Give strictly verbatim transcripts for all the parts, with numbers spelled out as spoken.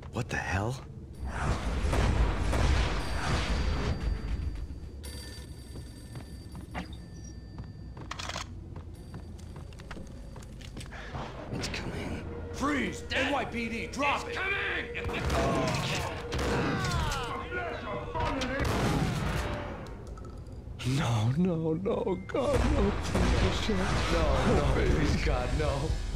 What the hell? It's coming. Freeze! N Y P D, drop it! Coming! No, no, no, God, no, please, shit. No, no, please, God, no.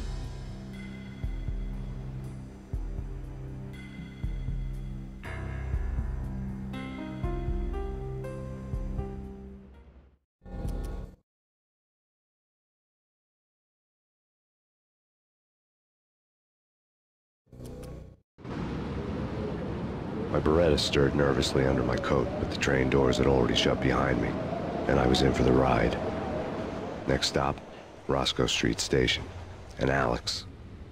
My Beretta stirred nervously under my coat, but the train doors had already shut behind me, and I was in for the ride. Next stop, Roscoe Street Station, and Alex.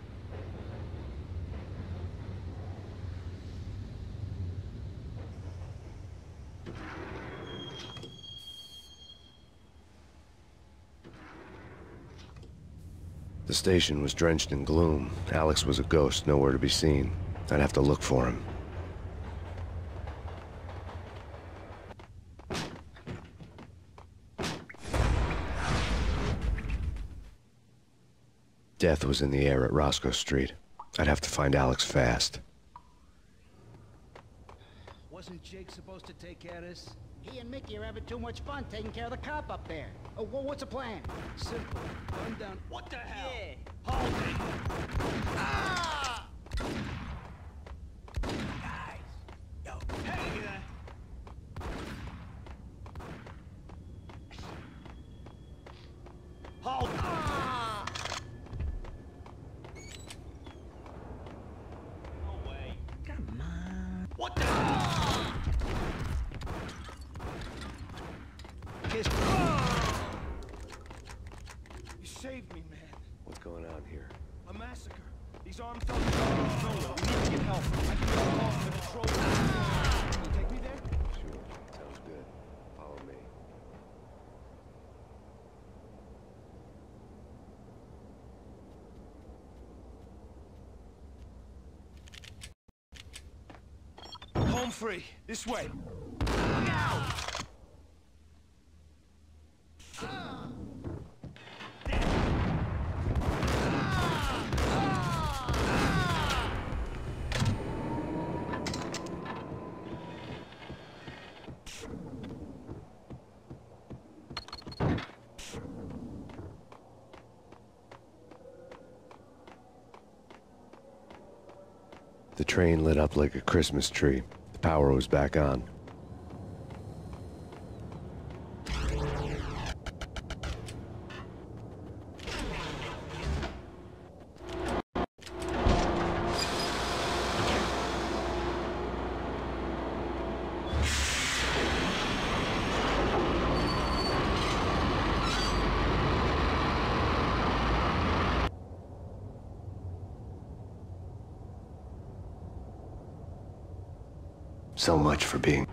The station was drenched in gloom. Alex was a ghost, nowhere to be seen. I'd have to look for him. Death was in the air at Roscoe Street. I'd have to find Alex fast. Wasn't Jake supposed to take care of this? He and Mickey are having too much fun taking care of the cop up there. Oh, well, what's the plan? Simple. Run down. What the hell? Yeah. Hold it! Ah! Guys! Yo, hey there! Hold it! Ah! No way. Come on. What the hell? Kiss. You saved me, man. What's going on here? A massacre. These armed thugs are out of nowhere. We need to get help. I can get a call from the patrol. Can you take me there? Sure, sounds good. Follow me. Home free. This way. The train lit up like a Christmas tree. The power was back on. So much for being...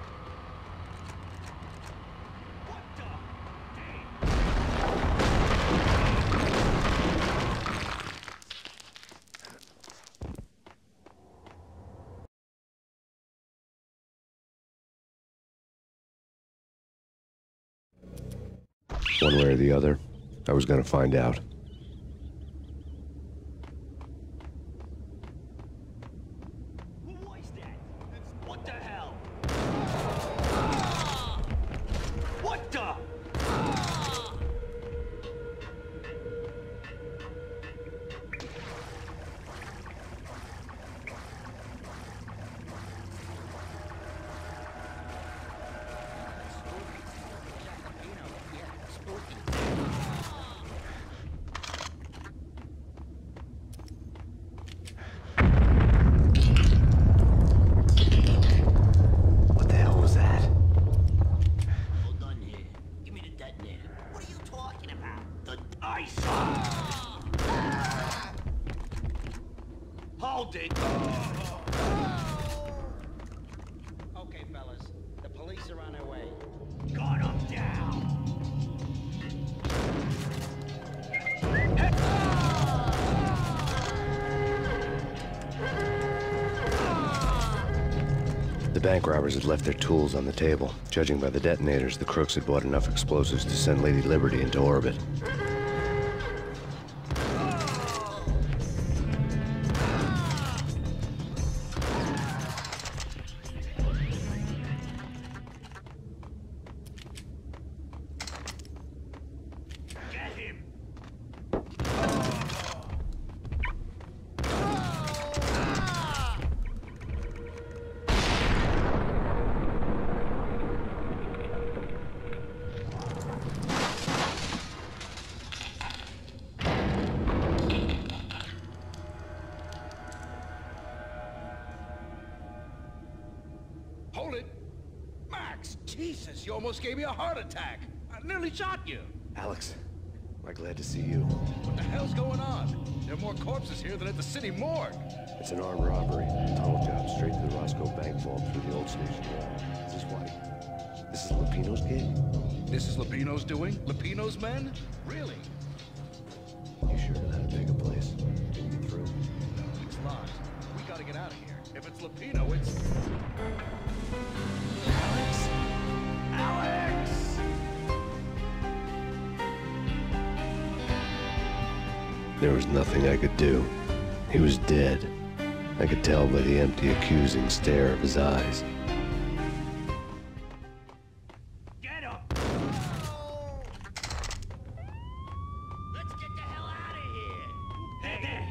One way or the other, I was gonna find out. What was that? What the hell? What the? What the hell was that? Hold on here. Give me the detonator. What are you talking about? The ice. Hold it. Okay, fellas. The police are on their way. Gun him down. bank robbers had left their tools on the table. Judging by the detonators, the crooks had bought enough explosives to send Lady Liberty into orbit. Hold it! Max, Jesus, you almost gave me a heart attack. I nearly shot you. Alex, am I glad to see you. What the hell's going on? There are more corpses here than at the city morgue. It's an armed robbery. Tunnel job straight to the Roscoe Bank vault through the old station wall. Is this why? This is Lupino's gig? This is Lupino's doing? Lupino's men? Really? You sure that big a place? Can you get through? No, it's locked. We gotta get out of here. If it's Lupino, it's... Alex! Alex! There was nothing I could do. He was dead. I could tell by the empty, accusing stare of his eyes. Get up! Let's get the hell out of here! Hey, hey!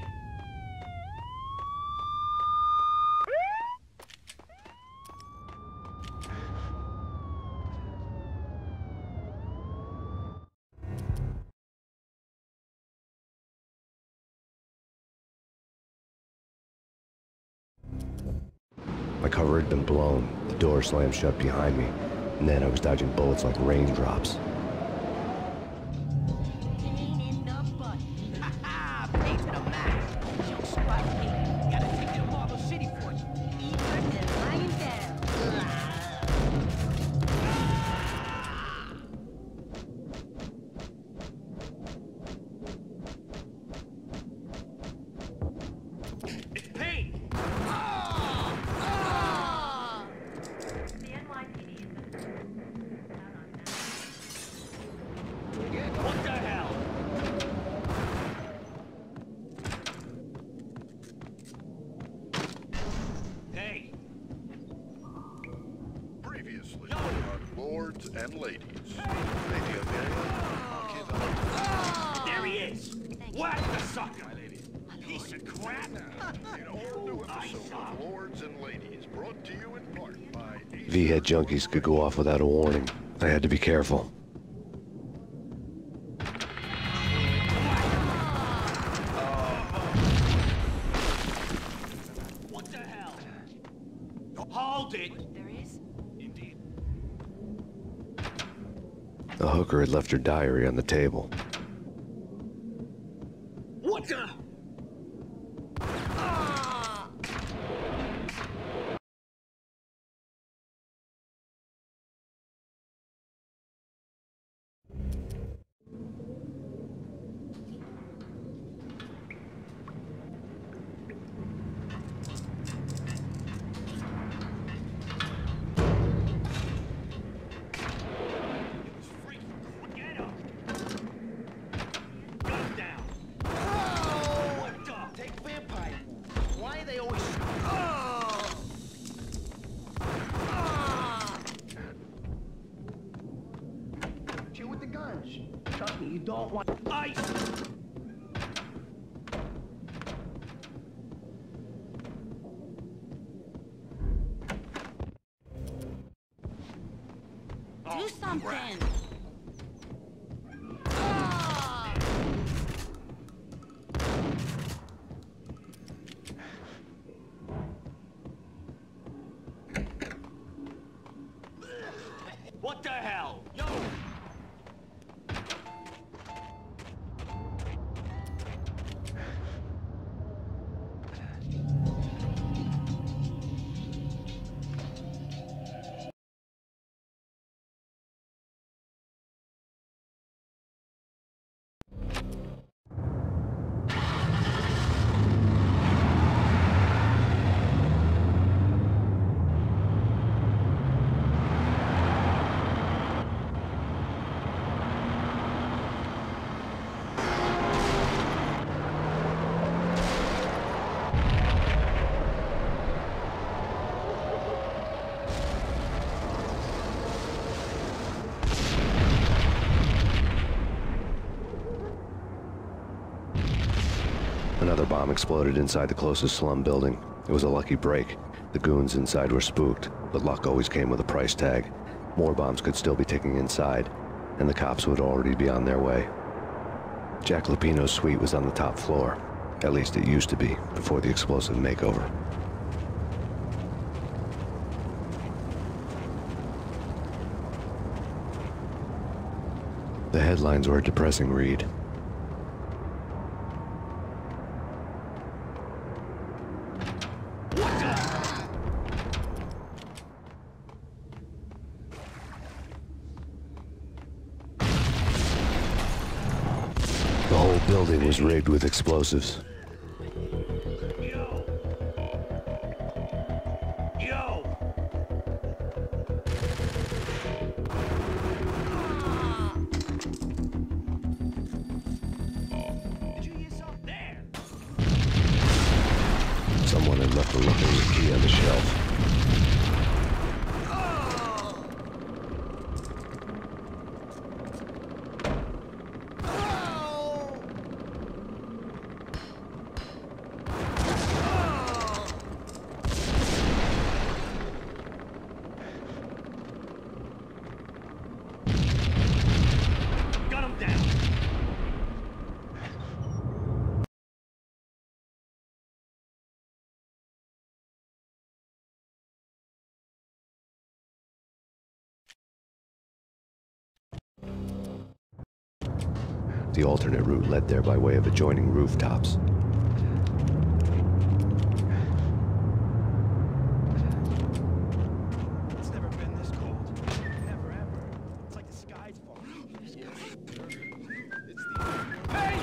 My cover had been blown, the door slammed shut behind me, and then I was dodging bullets like raindrops. Pain in the butt. Ha ha! Pain to the max. Yo, squad kid. Gotta take you to Marble City for you. Eager than lying down. It's pain! What the hell? Hey! Previously No. on Lords and Ladies. Lady There he is! Whack the sucker! Piece of crap! An all-new episode of Lords and Ladies, brought to you in part by... V-head junkies could go off without a warning. I had to be careful. What the hell? Hold it! There is? Indeed. The hooker had left her diary on the table. What the? Get up! Gun down! What the? Take vampire. Why are they always... Shoot with the guns. Trust me, you don't want... Ice! Do something! What the hell? Yo! Another bomb exploded inside the closest slum building. It was a lucky break. The goons inside were spooked, but luck always came with a price tag. More bombs could still be ticking inside, and the cops would already be on their way. Jack Lupino's suite was on the top floor. At least it used to be, before the explosive makeover. The headlines were a depressing read. The whole building was rigged with explosives. Yo! Yo! Did you hear something there? Someone had left a looking key on the shelf. Got him down! The alternate route led there by way of adjoining rooftops. It's never been this cold. Never ever. It's like the sky's falling. It's the... Hey!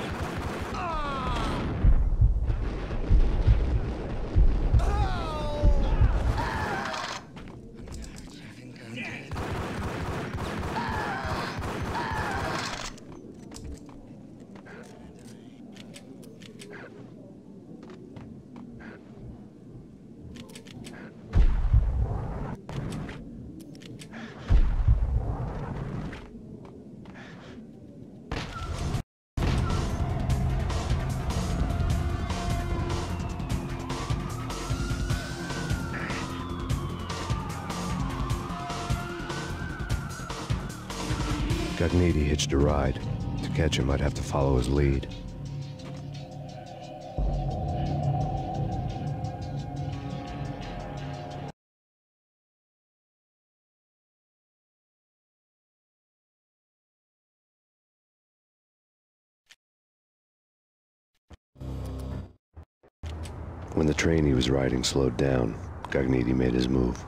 Gognitti hitched a ride. To catch him, I'd have to follow his lead. When the train he was riding slowed down, Gognitti made his move.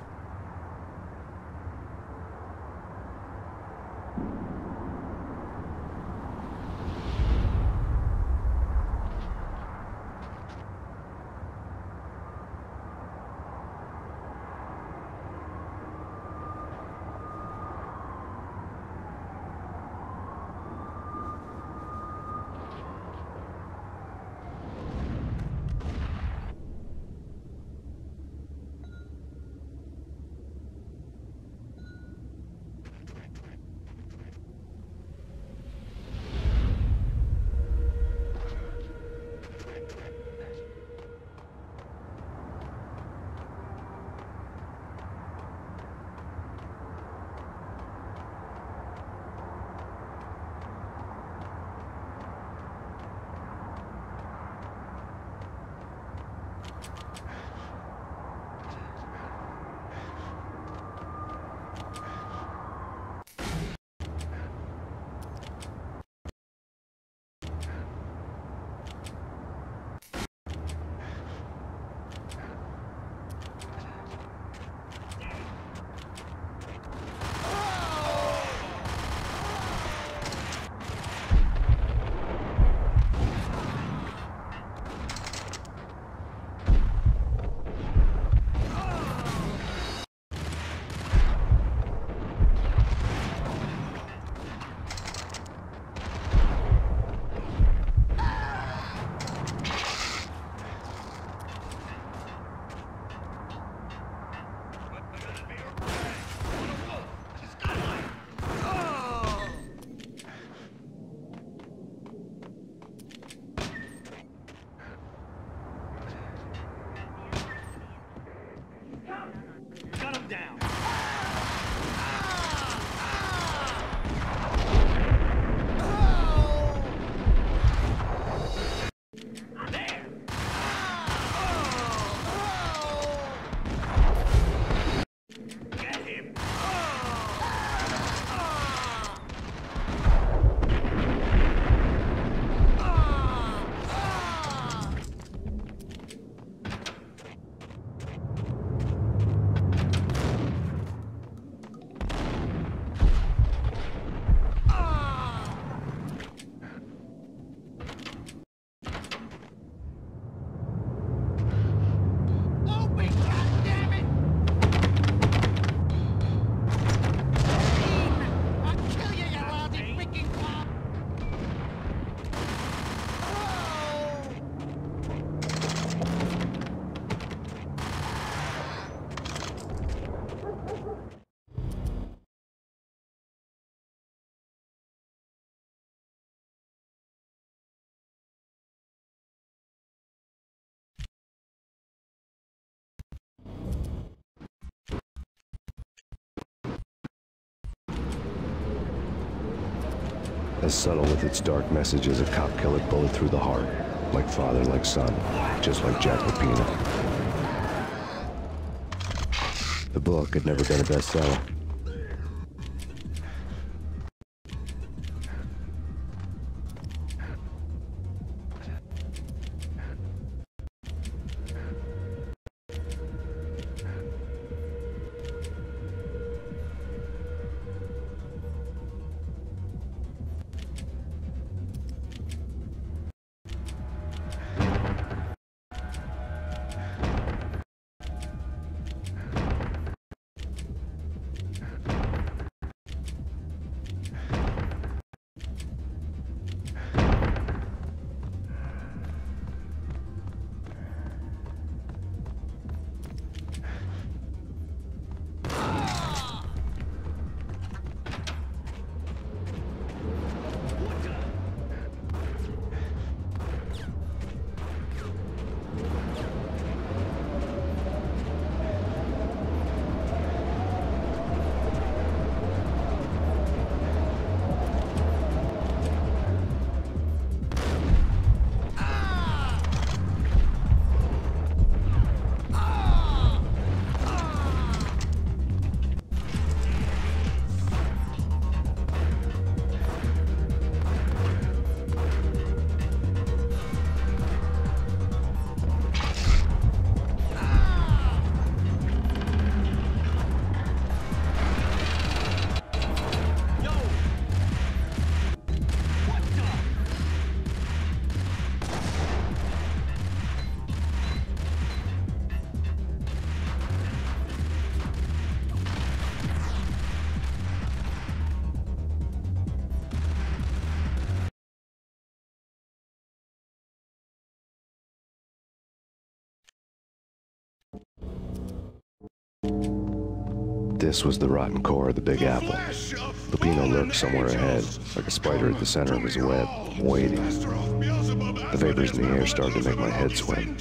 As subtle with its dark message as a cop killer bullet through the heart. Like father, like son. Just like Jack Lapina. The book had never been a bestseller. This was the rotten core of the Big Apple. Lupino lurked somewhere ahead, like a spider at the center of his web, waiting. The vapors in the air started to make my head swim.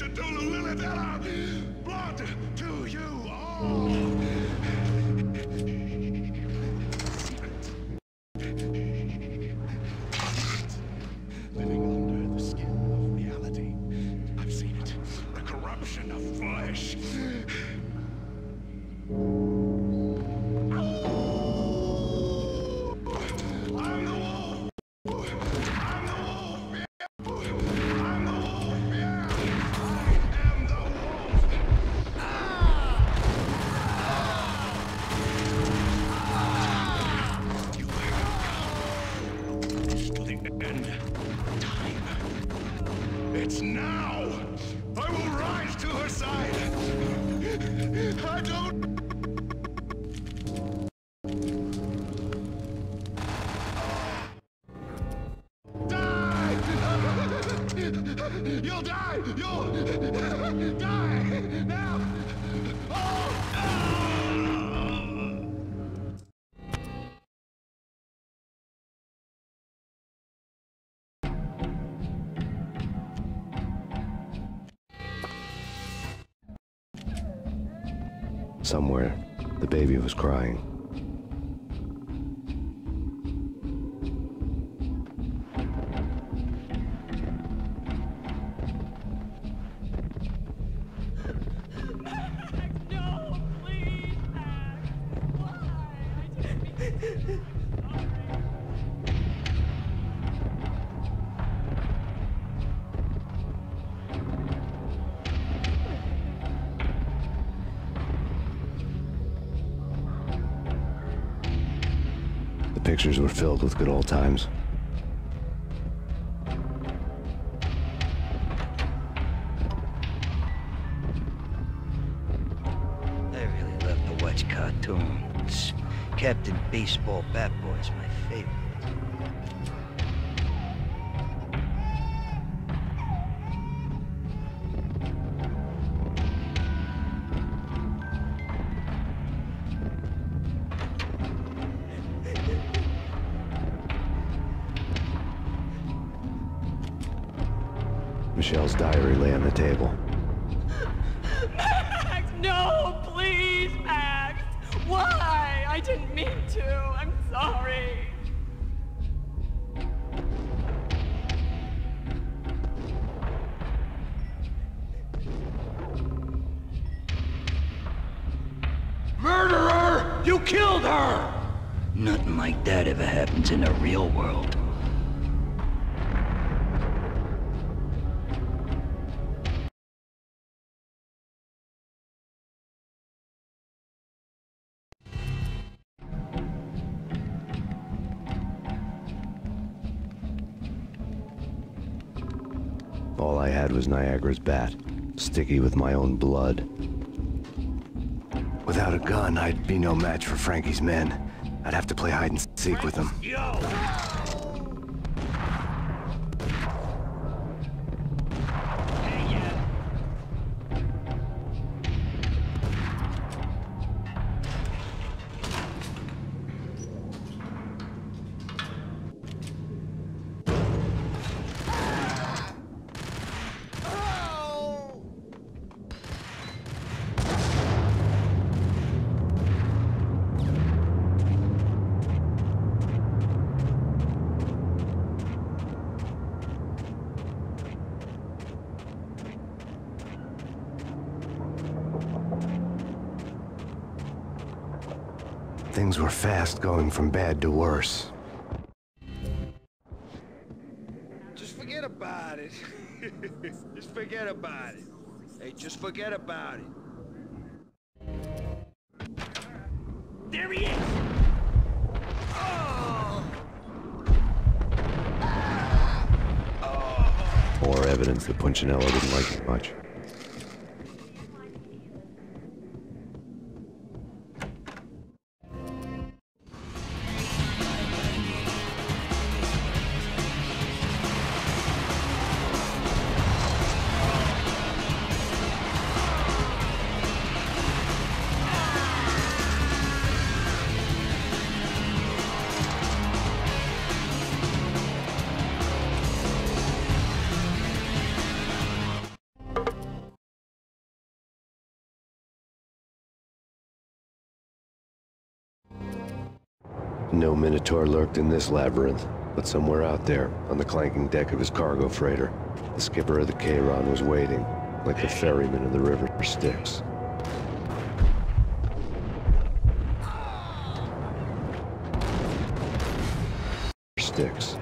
Living under the skin of reality. I've seen it. The corruption of flesh. It's now! I will rise to her side! I don't... Die! You'll die! You'll... die! Now! Oh! Somewhere, the baby was crying. No, please, Max. Why? I didn't mean to. The pictures were filled with good old times. I really love to watch cartoons. Captain Baseball Bat Boy's my favorite. Michelle's diary lay on the table. Max, no, please, Max. Why? I didn't mean to. I'm sorry. killed her! Nothing like that ever happens in the real world. All I had was Niagara's bat, sticky with my own blood. Without a gun, I'd be no match for Frankie's men. I'd have to play hide and seek with them. Yo! Hey, yeah. Things were fast going from bad to worse. Just forget about it. Just forget about it. Hey, just forget about it. There he is! More evidence that Punchinello didn't like it much. No Minotaur lurked in this labyrinth, but somewhere out there, on the clanking deck of his cargo freighter, the skipper of the Charon was waiting, like the ferryman of the river Styx. Styx.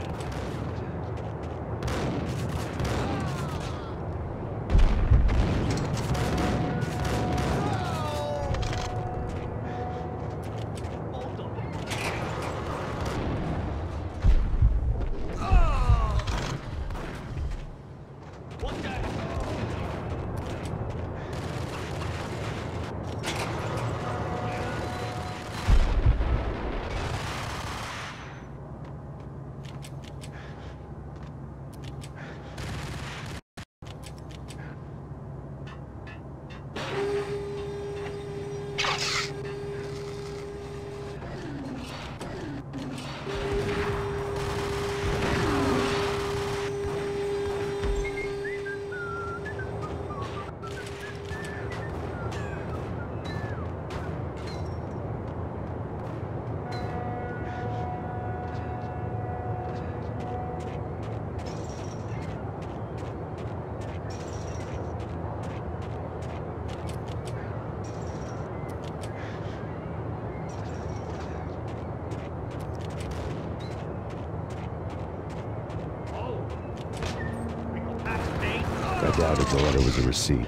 I doubted the letter was a receipt.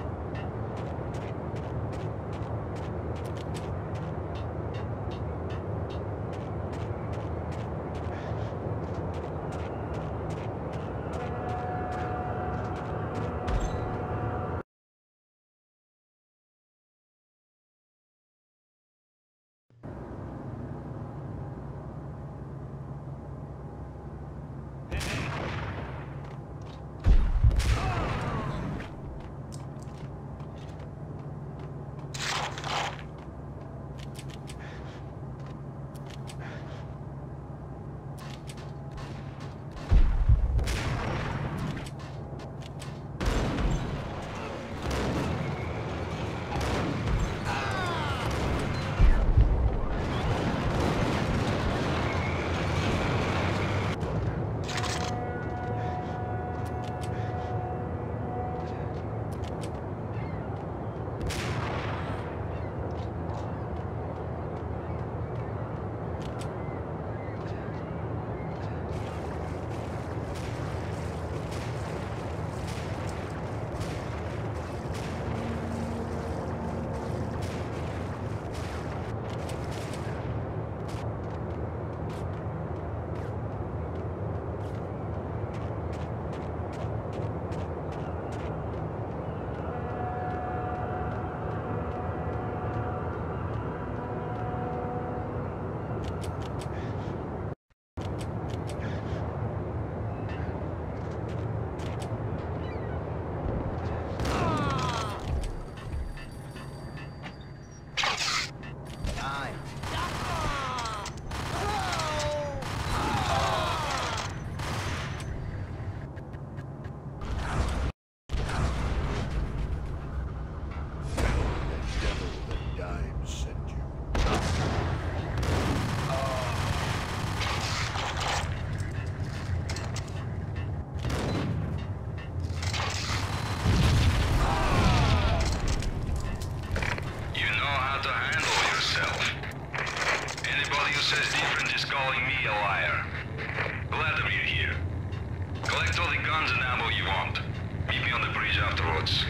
Collect all the guns and ammo you want. Meet me on the bridge afterwards.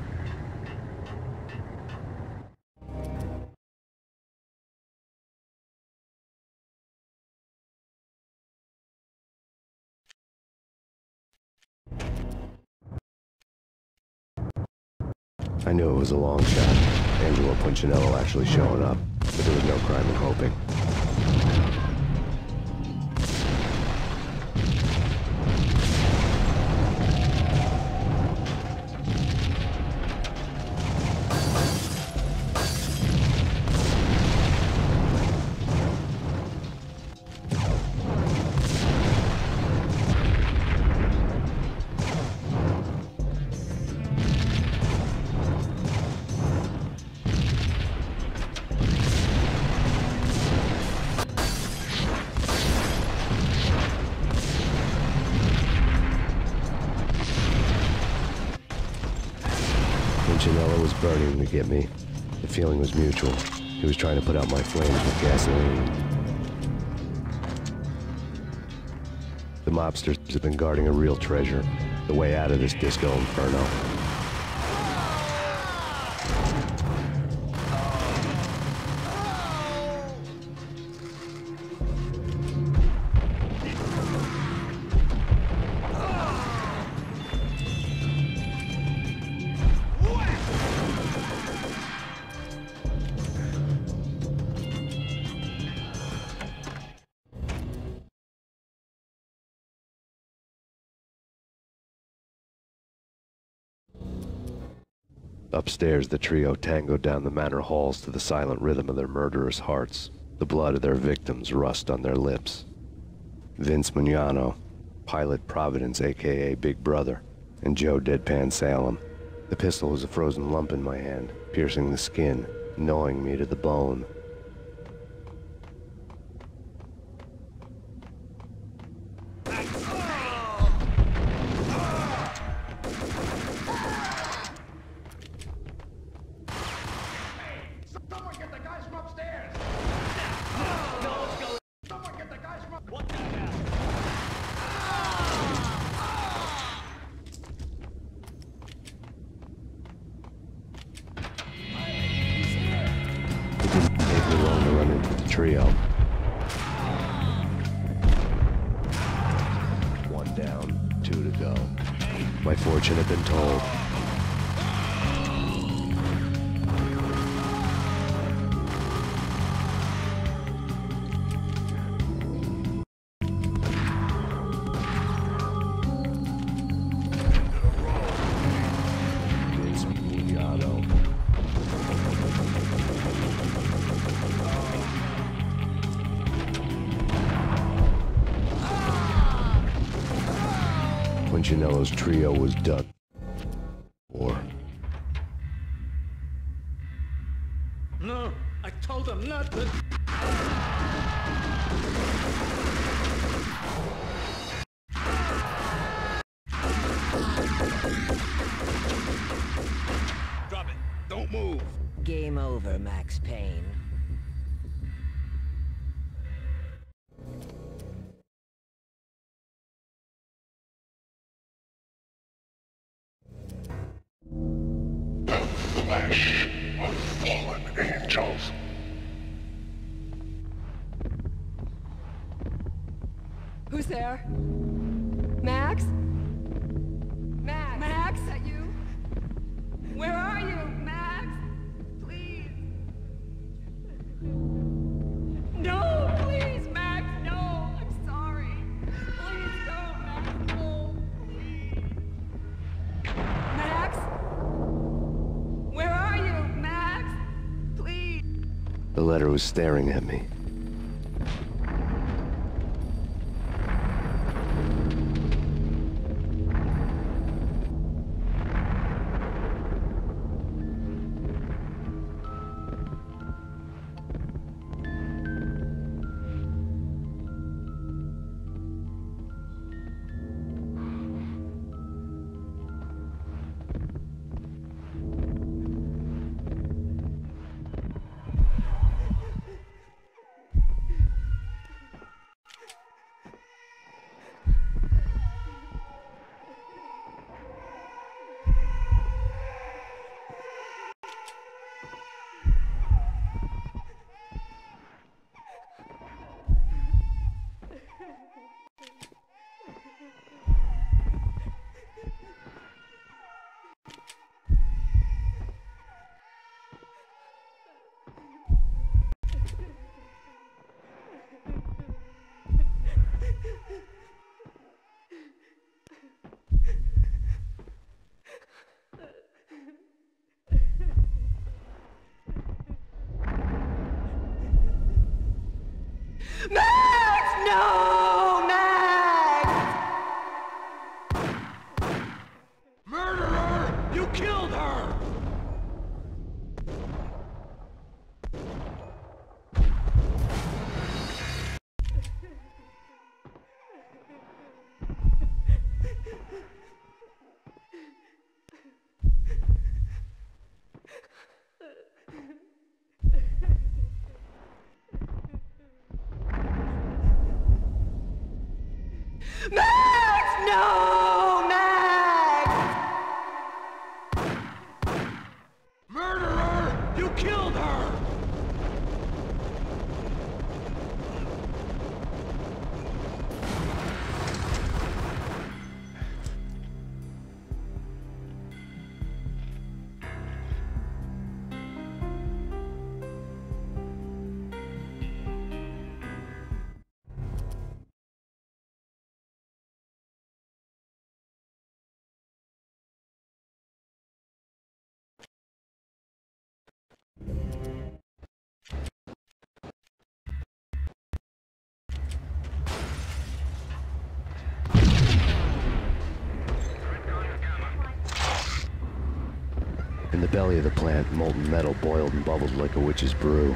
I knew it was a long shot, Angelo Punchinello actually showing up, but there was no crime in hoping. Punchinello was burning to get me. The feeling was mutual. He was trying to put out my flames with gasoline. The mobsters have been guarding a real treasure, the way out of this disco inferno. Upstairs, the trio tangoed down the manor halls to the silent rhythm of their murderous hearts. The blood of their victims rust on their lips. Vince Mugnano, Pilot Providence, aka Big Brother, and Joe Deadpan Salem. The pistol was a frozen lump in my hand, piercing the skin, gnawing me to the bone. Trio. One down, two to go. My fortune had been told. Punchinello's trio was done. Or No, I told them not to. Drop it. Don't move. Game over, Max Payne. Flesh of fallen angels. Who's there? Max? Max? Max, is that you? Where are you, Max? Please. No, please, Max, no. I'm sorry. Please don't, Max, no. Please. Max? Where are you, Max? Please. the letter was staring at me. Max! No! Max! Murderer! You killed her! In the belly of the plant, molten metal boiled and bubbled like a witch's brew.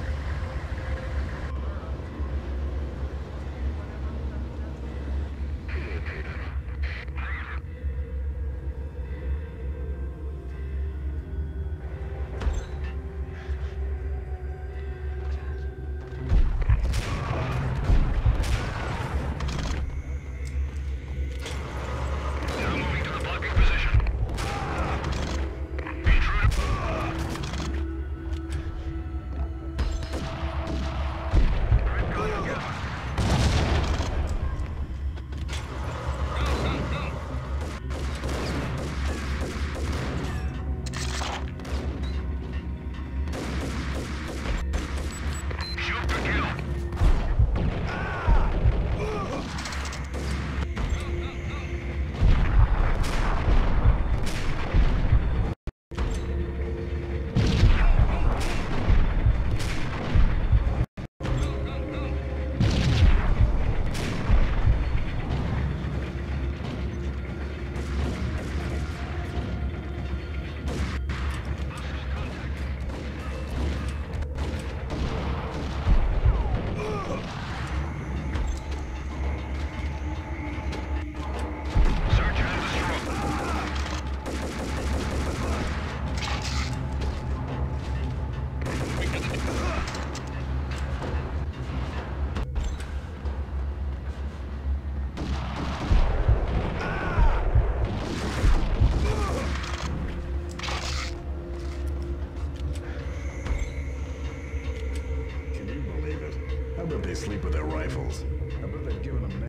They sleep with their rifles. I bet they've given them.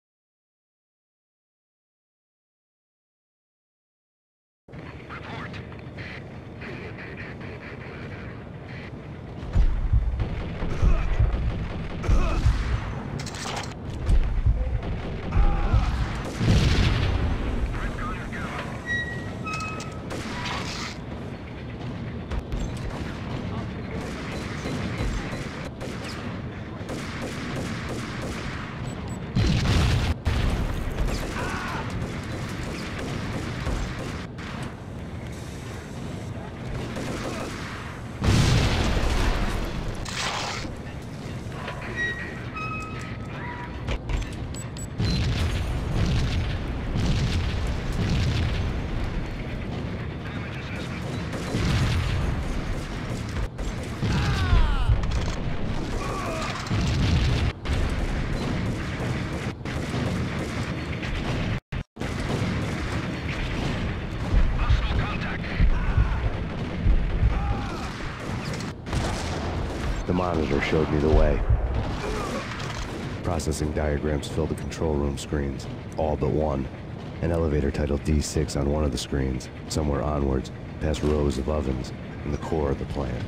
The monitor showed me the way. Processing diagrams filled the control room screens, all but one. An elevator titled D six on one of the screens, somewhere onwards, past rows of ovens, in the core of the plant.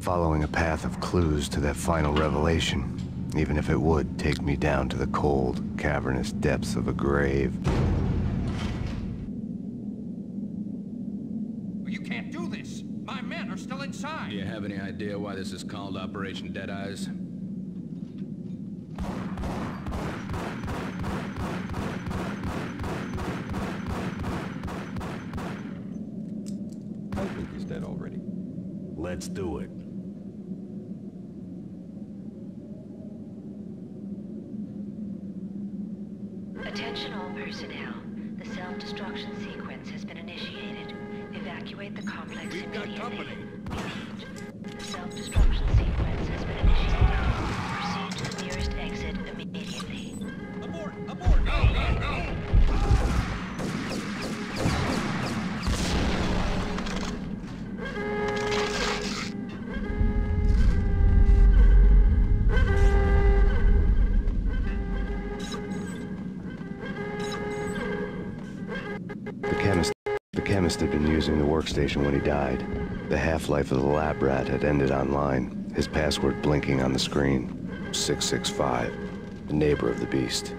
following a path of clues to that final revelation, even if it would take me down to the cold, cavernous depths of a grave. You can't do this! My men are still inside! Do you have any idea why this is called Operation Deadeyes? I think he's dead already. Let's do it. Attention all personnel. The self-destruction sequence has been initiated. Evacuate the complex We've got immediately. company. Repeat. The self-destruction sequence has been initiated. Proceed to the nearest exit immediately. Abort! Abort! Go, go, go! The chemist, the chemist had been using the workstation when he died. The half-life of the lab rat had ended online, his password blinking on the screen. six six five, the neighbor of the beast.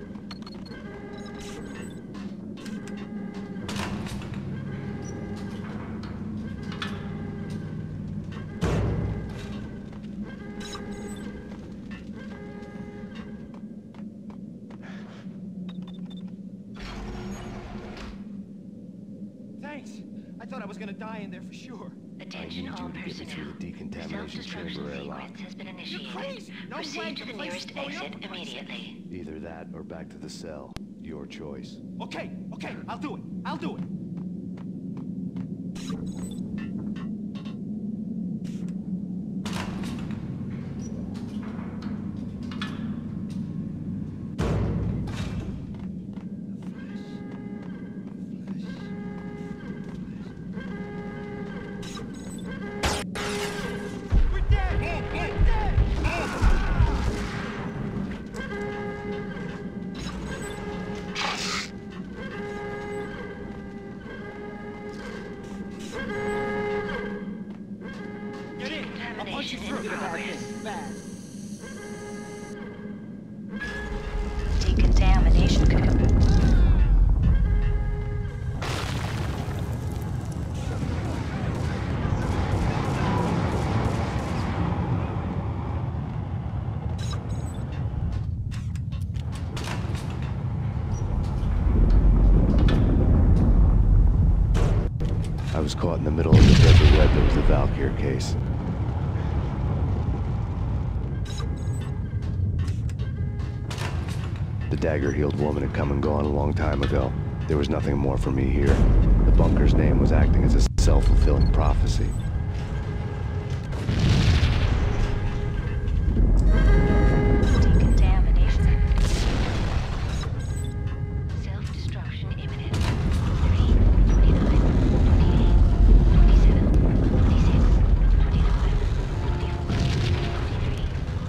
Thanks. I thought I was gonna die in there for sure. Attention all personnel. The decontamination chamber airlock. Sequence has been initiated. crazy. No way Proceed to the the place nearest is blowing up exit for Christ's sake. immediately. Either that or back to the cell. Your choice. Okay, okay, I'll do it. I'll do it. We're dead! We're dead! Get in! I'll punch you through. Bad. Decontamination code. I was caught in the middle of the Desert Red that was the Valkyr case. The dagger-heeled woman had come and gone a long time ago. There was nothing more for me here. The bunker's name was acting as a self-fulfilling prophecy. Decontamination. Self-destruction imminent. three, twenty-nine, twenty-eight, twenty-seven, twenty-six, twenty-five, twenty-four, twenty-three,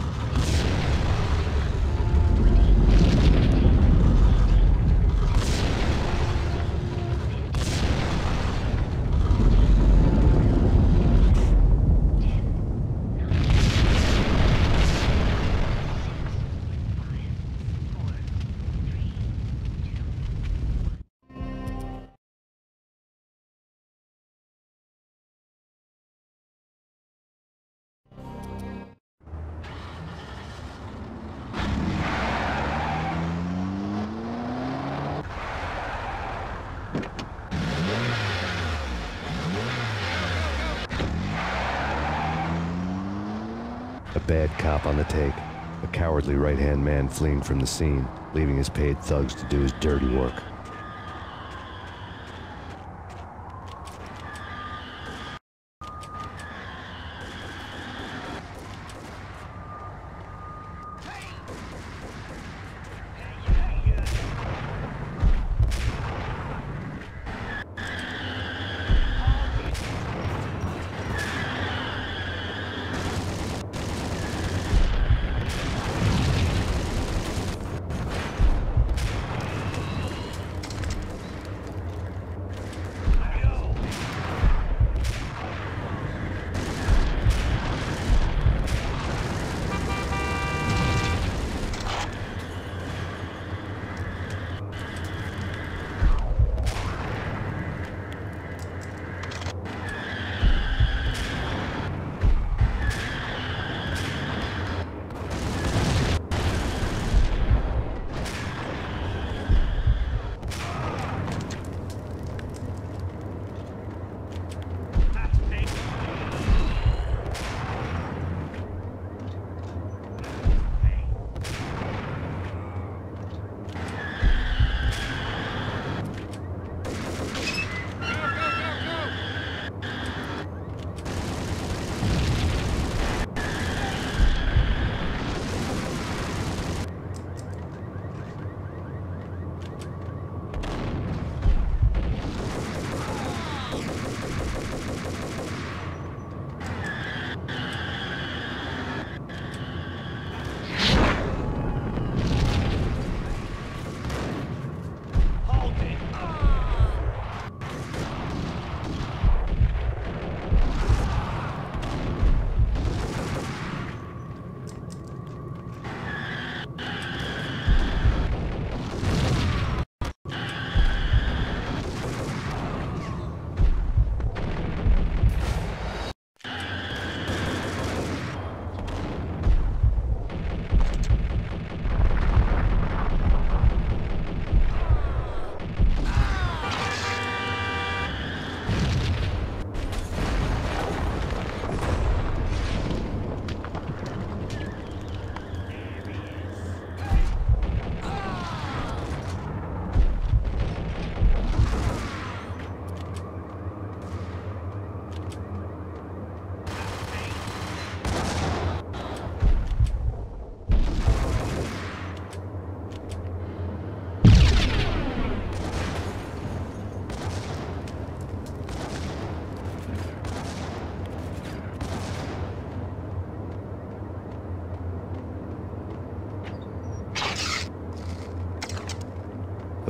A bad cop on the take. A cowardly right-hand man fleeing from the scene, leaving his paid thugs to do his dirty work.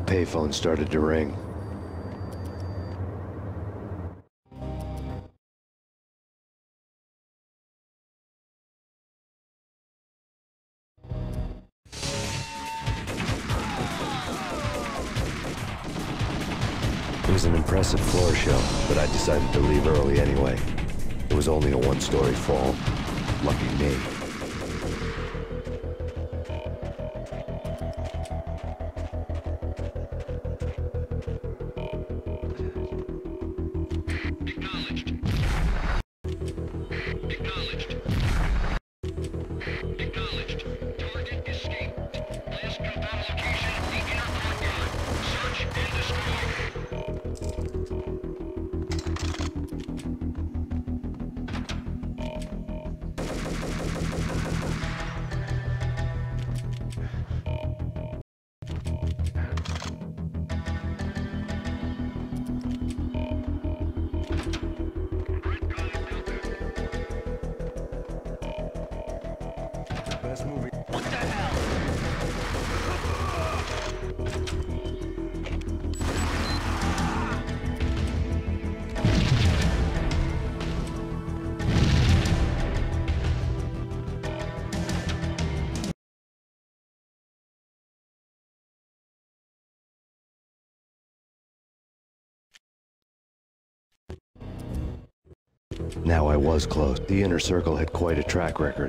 payphone started to ring. It was an impressive floor show, but I decided to leave early anyway. It was only a one-story fall. Lucky me. Now I was close. The Inner Circle had quite a track record.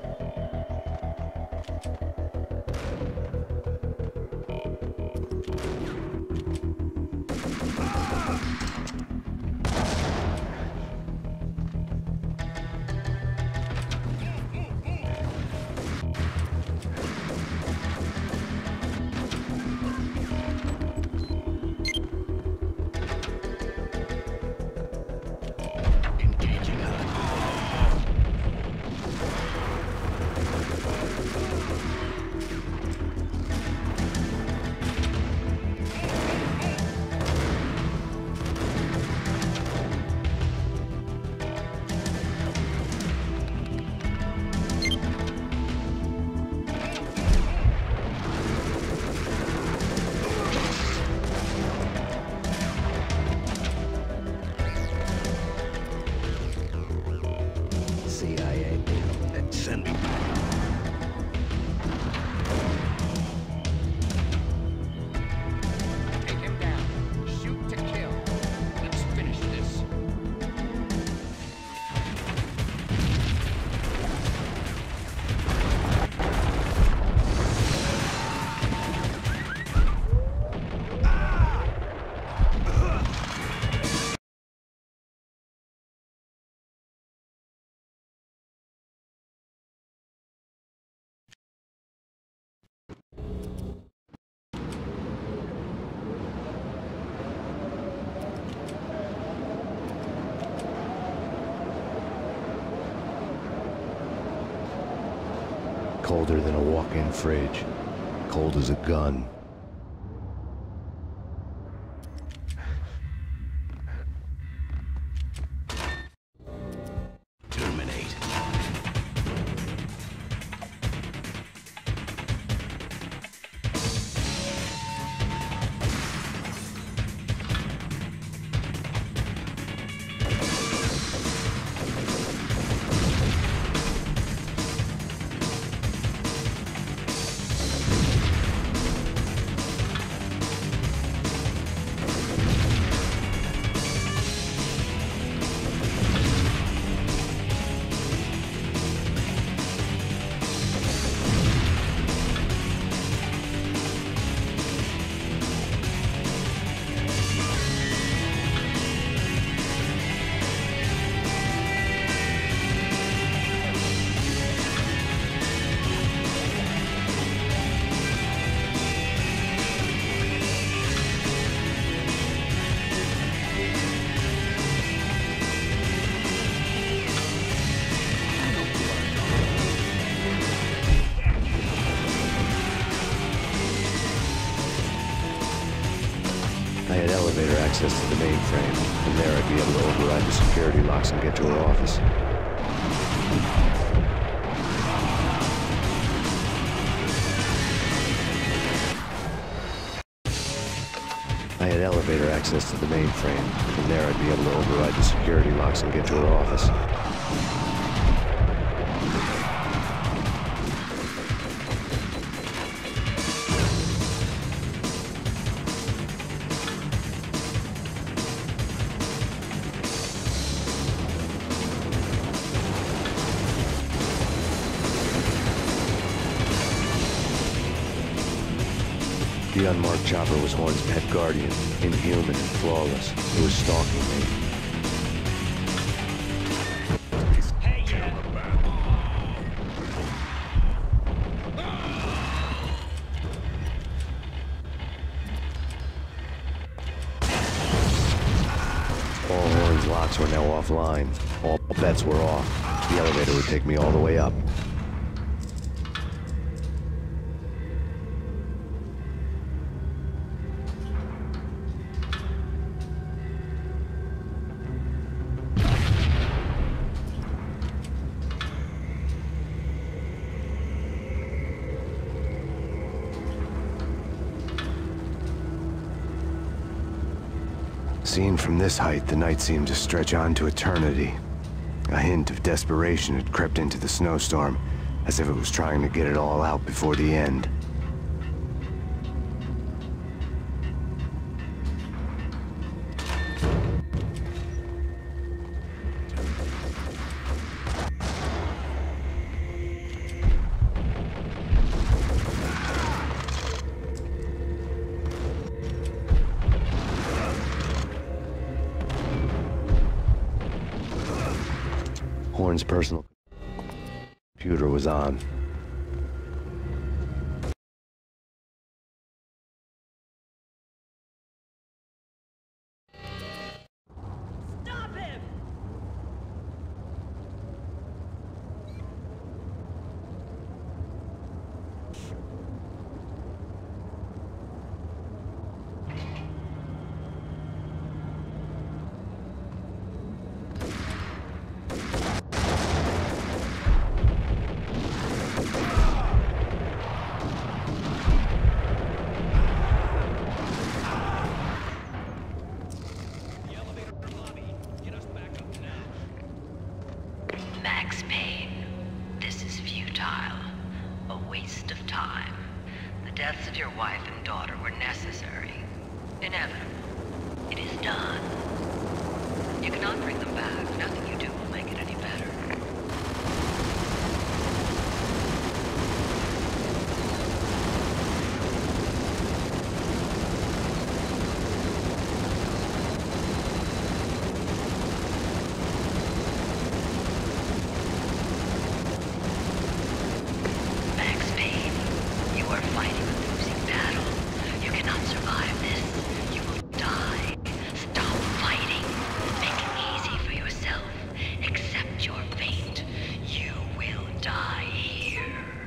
Colder than a walk-in fridge. Cold as a gun. Terminate. I had elevator access to the mainframe. From there, I'd be able to override the security locks and get to her office. elevator access to the mainframe. From there, I'd be able to override the security locks and get to her office. The unmarked chopper was Horn's pet guardian, inhuman and flawless. It was stalking me. Hey, yeah. All Horn's locks were now offline. All bets were off. The elevator would take me all the way up. Seen from this height, the night seemed to stretch on to eternity. A hint of desperation had crept into the snowstorm, as if it was trying to get it all out before the end. Horn's personal computer was on. Stop him! Max Payne, this is futile. A waste of time. The deaths of your wife and daughter were necessary. Inevitable. It is done. You cannot bring them back. Nothing you do will make it any better. Max Payne, you are fighting a losing battle. You cannot survive this. You will die. Stop fighting. Make it easy for yourself. Accept your fate. You will die here.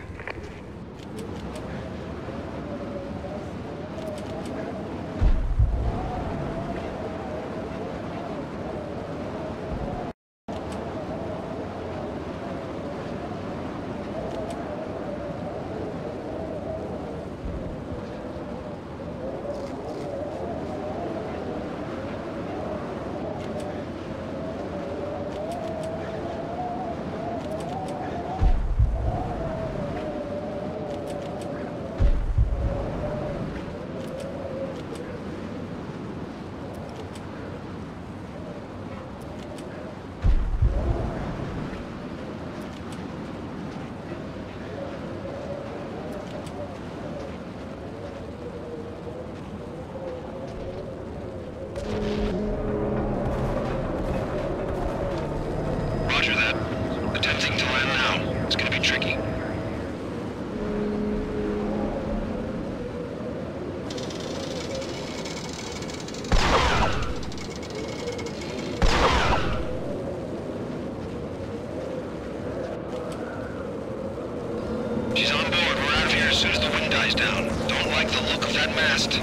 Roger that. Attempting to land now. It's gonna be tricky. She's on board. We're out of here as soon as the wind dies down. Don't like the look of that mast.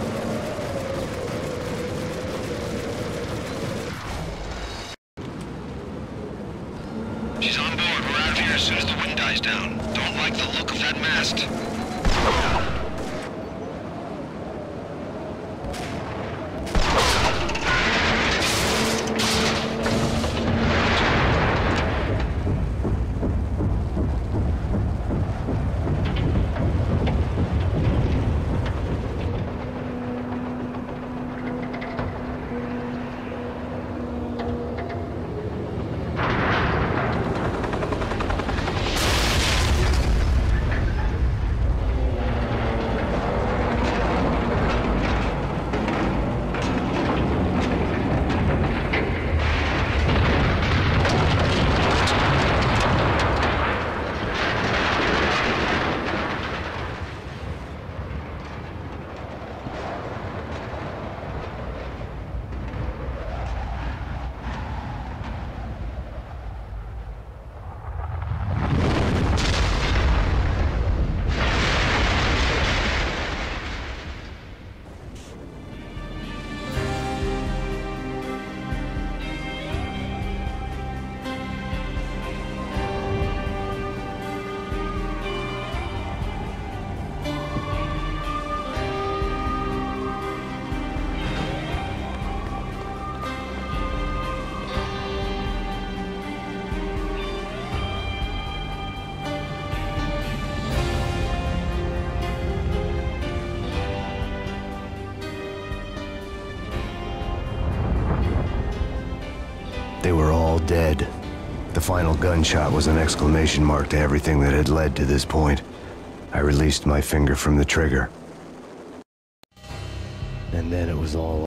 She's on board. We're out of here as soon as the wind dies down. Don't like the look of that mast. all dead. The final gunshot was an exclamation mark to everything that had led to this point. I released my finger from the trigger. And then it was all